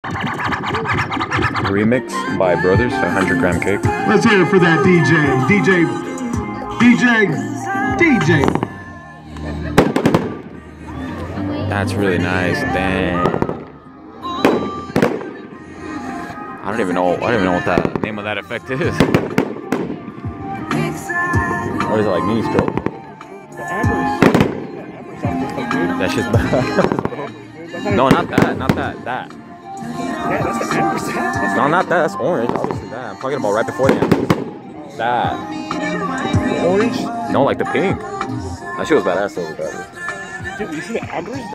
Remix by Brothers, 100-gram cake. Let's hear it for that DJ. That's really nice. Dang. I don't even know what the name of that effect is. Or is it like mini stroke? That shit's bad. No, not that. That. Yeah, that's the amber. No, not that. That's orange. Obviously that. I'm talking about right before the amber. That. Orange? No, like the pink. That shit was badass though. Dude, you see the ambers?